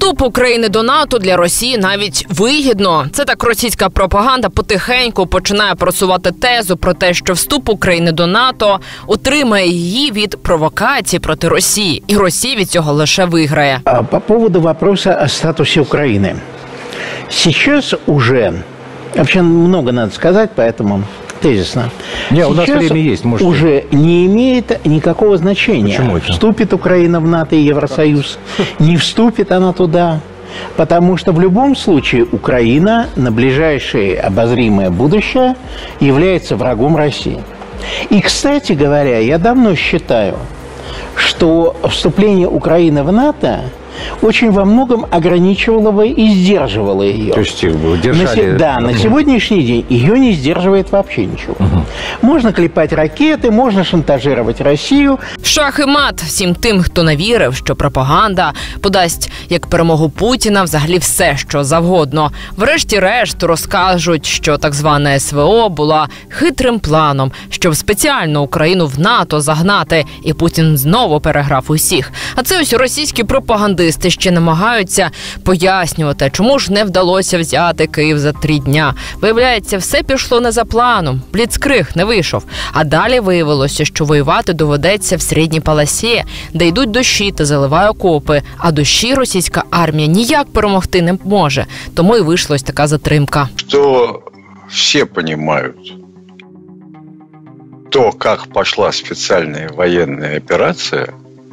Вступ України до НАТО для Росії навіть вигідно. Це так російська пропаганда потихеньку починає просувати тезу про те, що вступ України до НАТО утримає її від провокацій проти Росії. І Росія від цього лише виграє. По поводу вопроса о статусе Украины. Сейчас уже, вообще много надо сказать, поэтому тезисно. Не, у нас время есть, можете. Уже не имеет никакого значения. Почему это? Вступит Украина в НАТО и Евросоюз, не вступит она туда. Потому что в любом случае Украина на ближайшее обозримое будущее является врагом России. И, кстати говоря, я давно считаю, что вступление Украины в НАТО очень во многом ограничивало бы и сдерживало ее. То есть держали... Да, на сегодняшний день ее не сдерживает вообще ничего. Можно клепать ракети, можна шантажувати Росію. Шах і мат всім тим, хто не вірив, що пропаганда подасть як перемогу Путіна взагалі все, що завгодно. Врешті-решт розкажуть, що так звана СВО була хитрим планом, щоб спеціально Україну в НАТО загнати, і Путін знову переграв усіх. А це ось російські пропагандисти ще намагаються пояснювати, чому ж не вдалося взяти Київ за 3 дня. Виявляється, все пішло не за планом. Бліцкриг не вийшов. А далі виявилося, що воювати доведеться в середній полосі, де йдуть дощі та заливає окопи. А дощі російська армія ніяк перемогти не може. Тому і вийшла ось така затримка. Что все понимают, то, как пошла специальная военная операция,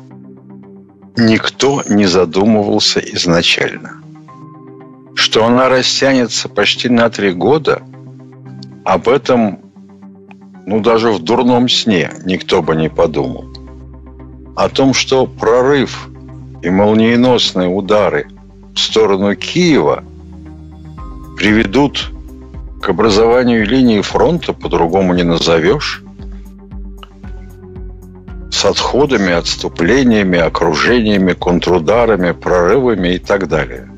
никто не задумывался изначально. Что она растянется почти на 3 года, об этом, даже в дурном сне никто бы не подумал. О том, что прорыв и молниеносные удары в сторону Киева приведут к образованию линии фронта, по-другому не назовешь, с отходами, отступлениями, окружениями, контрударами, прорывами и так далее.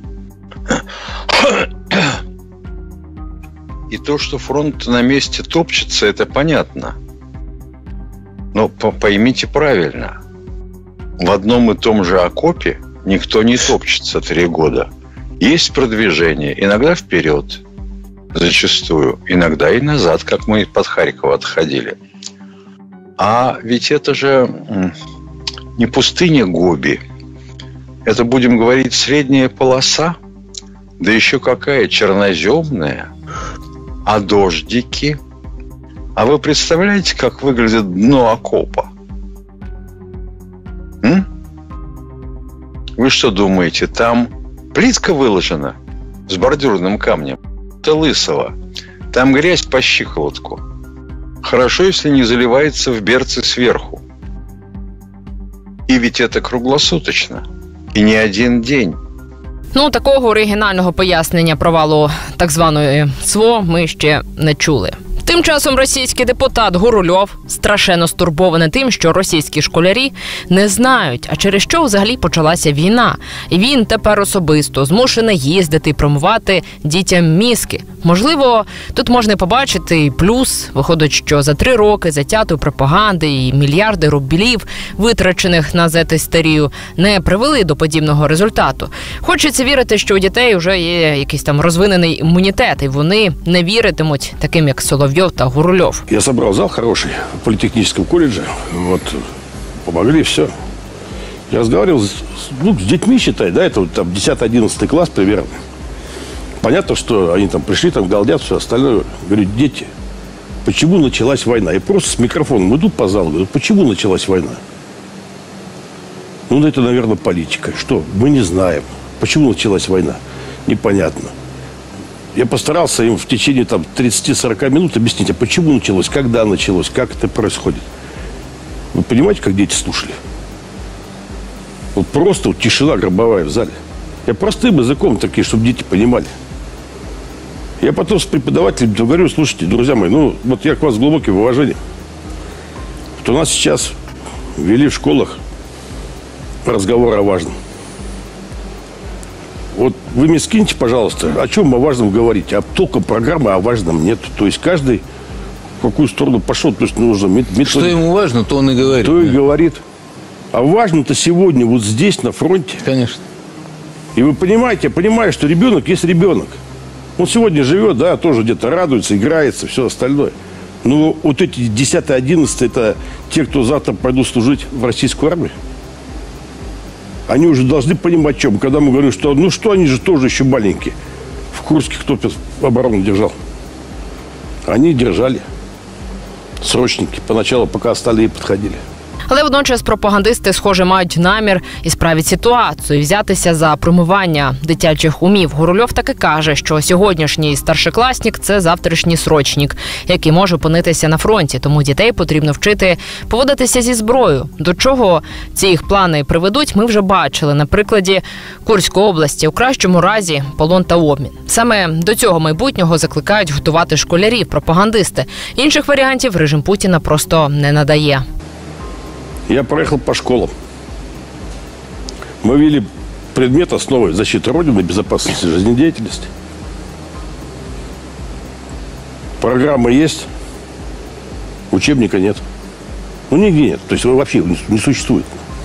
И то, что фронт на месте топчется, это понятно. Но поймите правильно. В одном и том же окопе никто не топчется 3 года. Есть продвижение, иногда вперед, зачастую, иногда и назад, как мы под Харьков отходили. А ведь это же не пустыня Гоби. Это, будем говорить, средняя полоса, да еще какая черноземная, а дождики. А вы представляете, как выглядит дно окопа? Вы что думаете, там плитка выложена с бордюрным камнем? Это лысого. Там грязь по щиколотку. Хорошо, если не заливается в берцы сверху. И ведь это круглосуточно. И не один день. Такого оригінального пояснення провалу так званої СВО ми ще не чули. Тим часом російський депутат Гурульов страшенно стурбований тим, що російські школярі не знають, а через що взагалі почалася війна. І він тепер особисто змушений їздити і промивати дітям мізки. Можливо, тут можна побачити і плюс. Виходить, що за 3 роки затятої пропаганди і мільярди рублів, витрачених на зет-істерію, не привели до подібного результату. Хочеться вірити, що у дітей вже є якийсь там розвинений імунітет, і вони не віритимуть таким, як Соловйов та Гурульов. Я собрал зал хороший в политехническом колледже. Помогли, все. Я разговаривал с детьми, считай, да, это там 10-11 класс примерно. Понятно, что они там пришли, там галдят, все остальное. Говорю, дети, почему началась война? Я просто с микрофоном иду по залу, говорю, почему началась война? Это, наверное, политика. Что? Мы не знаем. Почему началась война? Непонятно. Я постарался им в течение 30-40 минут объяснить, а почему началось, когда началось, как это происходит. Вы понимаете, как дети слушали? Просто тишина гробовая в зале. Я простым языком такие, чтобы дети понимали. Я потом с преподавателем говорю, слушайте, друзья мои, я к вас с глубоким уважением. У нас сейчас ввели в школах разговор о важном. Вы мне скиньте, пожалуйста, о чем о важном говорите. А только программы о важном нет. То есть каждый в какую сторону пошел. То есть нужно что ему важно, то он и говорит. То и говорит. А важно-то сегодня здесь, на фронте. Конечно. И вы понимаете, что ребенок есть ребенок. Он сегодня живет, да, тоже где-то радуется, играется, все остальное. Но вот эти 10-11 это те, кто завтра пойдут служить в российскую армию. Они уже должны понимать, в чем. Когда мы говорим, что ну что, они же тоже еще маленькие. В Курске кто оборону держал? Они держали. Срочники. Поначалу, пока остальные подходили. Але водночас пропагандисти, схоже, мають намір ісправити ситуацію і взятися за промивання дитячих умів. Гурульов таки каже, що сьогоднішній старшокласник – це завтрашній срочник, який може опинитися на фронті. Тому дітей потрібно вчити поводитися зі зброєю. До чого ці їх плани приведуть, ми вже бачили на прикладі Курської області. У кращому разі – полон та обмін. Саме до цього майбутнього закликають готувати школярів, пропагандисти. Інших варіантів режим Путіна просто не надає. Я проехал по школам. Мы ввели предмет основы защиты Родины, безопасности жизнедеятельности. Программа есть, учебника нет. Ну, нигде нет. То есть вообще не существует.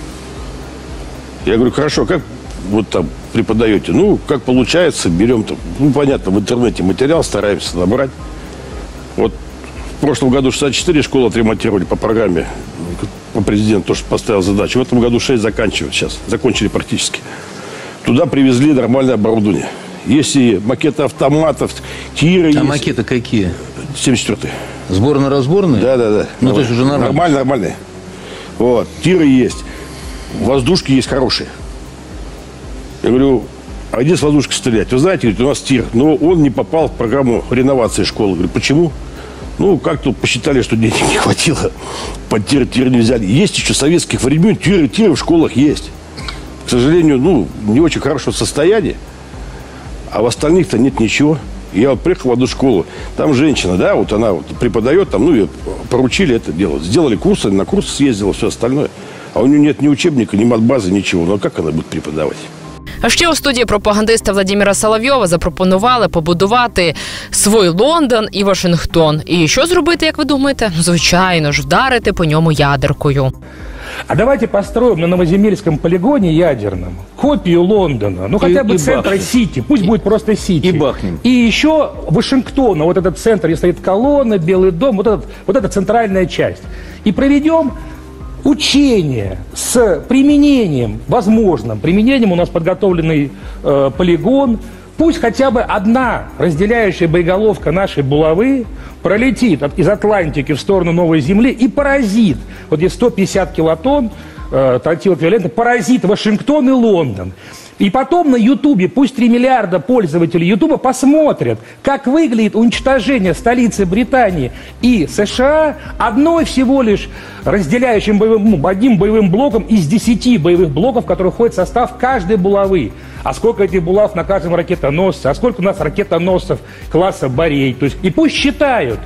Я говорю, хорошо, как вот там преподаете? Ну, как получается, берем там, ну, понятно, в интернете материал, стараемся набрать. Вот в прошлом году 64 школы отремонтировали по программе. Президент тоже поставил задачу. В этом году 6 заканчивают сейчас. Закончили практически. Туда привезли нормальное оборудование. Есть и макеты автоматов, тиры. А есть. макеты какие? 74-й. Сборно-разборные? Да. Ну, то есть уже нормально? Нормальные. Вот. Тиры есть. Воздушки есть хорошие. Я говорю, а где с воздушкой стрелять? Вы знаете, говорит, у нас тир. Но он не попал в программу реновации школы. Я говорю, почему? Ну, как-то посчитали, что денег не хватило. Под тир не взяли. Есть еще советских времен тиры в школах есть. К сожалению, ну, не очень хорошего состояния. А в остальных-то нет ничего. Я вот приехал в одну школу. Там женщина, да, вот она вот преподает, там, ну, ее поручили это делать. Сделали курсы, на курсы съездила, все остальное. А у нее нет ни учебника, ни матбазы, ничего. Ну, а как она будет преподавать? А ще у студії пропагандиста Владимира Соловйова запропонували побудувати свій Лондон і Вашингтон. І що зробити, як ви думаєте? Звичайно ж, вдарити по ньому ядеркою. А давайте построим на Новоземельском полигоне ядерном копию Лондона, ну хотя бы центра Сити, пусть будет просто Сити. И бахнем. И еще Вашингтона, вот этот центр, где стоит колонна, Белый дом, вот эта центральная часть. И проведем учение с применением, возможным применением, у нас подготовленный полигон. Пусть хотя бы одна разделяющая боеголовка нашей булавы пролетит из Атлантики в сторону Новой Земли и поразит, вот здесь 150 килотонн тротилоквивалентно, поразит Вашингтон и Лондон. И потом на Ютубе, пусть 3 миллиарда пользователей Ютуба посмотрят, как выглядит уничтожение столицы Британии и США одной всего лишь разделяющим одним боевым блоком из 10 боевых блоков, которые входят в состав каждой булавы. А сколько этих булав на каждом ракетоносце, а сколько у нас ракетоносцев класса Борей. То есть, и пусть считают,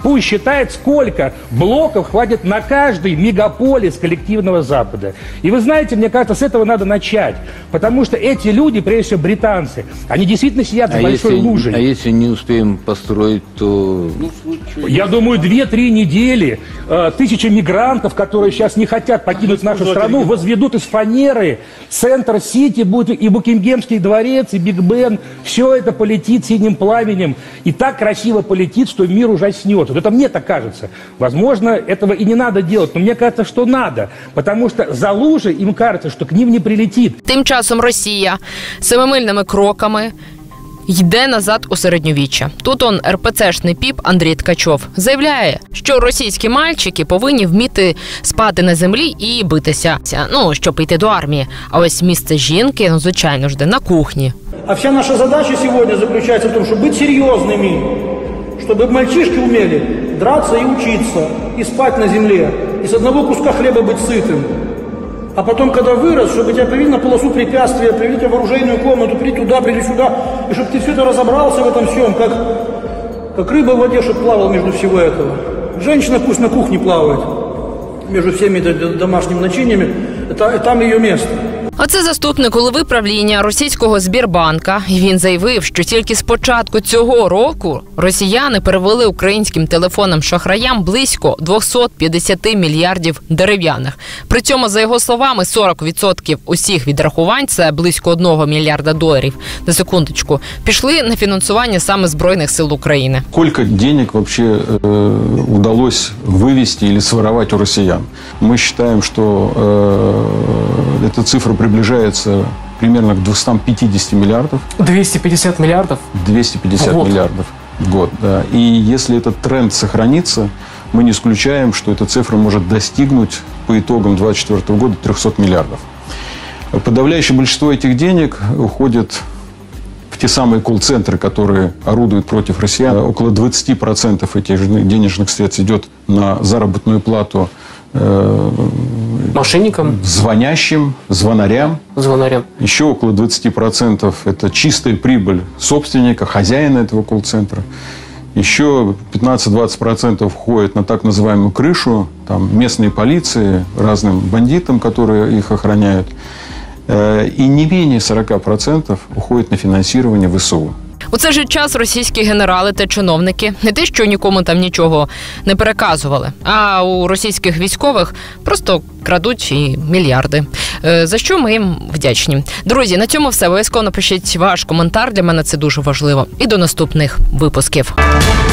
сколько блоков хватит на каждый мегаполис коллективного Запада. И вы знаете, мне кажется, с этого надо начать. Потому что эти люди, прежде всего британцы, они действительно сидят за большой лужей. А если не успеем построить, то... Я думаю, 2-3 недели тысячи мигрантов, которые сейчас не хотят покинуть нашу страну, возведут из фанеры центр Сити, будет и Букингемский дворец, и Биг Бен. Все это полетит синим пламенем. И так красиво полетит, что мир ужаснется. Вот это мне так кажется. Возможно, этого и не надо делать, но мне кажется, что надо. Потому что за лужей им кажется, что к ним не прилетит. Тим часом Росія семимильними кроками йде назад у середньовіччя. Тут он РПЦшний піп Андрій Ткачов заявляє, що російські мальчики повинні вміти спати на землі і битися, ну, щоб йти до армії. А ось місце жінки, ну, звичайно ж, на кухні. А вся наша задача сегодня заключается в том, чтобы быть серьезными, чтобы мальчишки умели драться и учиться, и спать на земле, и с одного куска хлеба быть сытым. А потом, когда вырос, чтобы тебя привели на полосу препятствия, привели тебя в оружейную комнату, привели туда, привели сюда, и чтобы ты все это разобрался в этом всем, как рыба в воде, чтобы плавал между всего этого. Женщина пусть на кухне плавает между всеми домашними начиниями, это там ее место. А це заступник голови правління російського Сбербанка. І він заявив, що тільки з початку цього року росіяни перевели українським телефонам-шахраям близько 250 мільярдів дерев'яних. При цьому, за його словами, 40% усіх відрахувань, це близько $1 мільярда, на секундочку, пішли на фінансування саме Збройних сил України. Сколько денег вообще удалось вывести или своровать у россиян? Мы считаем, что эта цифра приближается примерно к 250 миллиардов. 250 миллиардов? 250 миллиардов в год, да. И если этот тренд сохранится, мы не исключаем, что эта цифра может достигнуть по итогам 2024 года 300 миллиардов. Подавляющее большинство этих денег уходит в те самые колл-центры, которые орудуют против россиян. Около 20% этих денежных средств идет на заработную плату мошенникам, звонящим, звонарям. Еще около 20% это чистая прибыль собственника, хозяина этого колл-центра. Еще 15-20% входит на так называемую крышу, там местные полиции, разным бандитам, которые их охраняют. І не менее 40% уходить на фінансування ВСУ. У цей же час російські генерали та чиновники не те, що нікому там нічого не переказували, а у російських військових просто крадуть і мільярди. За що ми їм вдячні. Друзі, на цьому все. Обов'язково напишіть ваш коментар, для мене це дуже важливо. І до наступних випусків.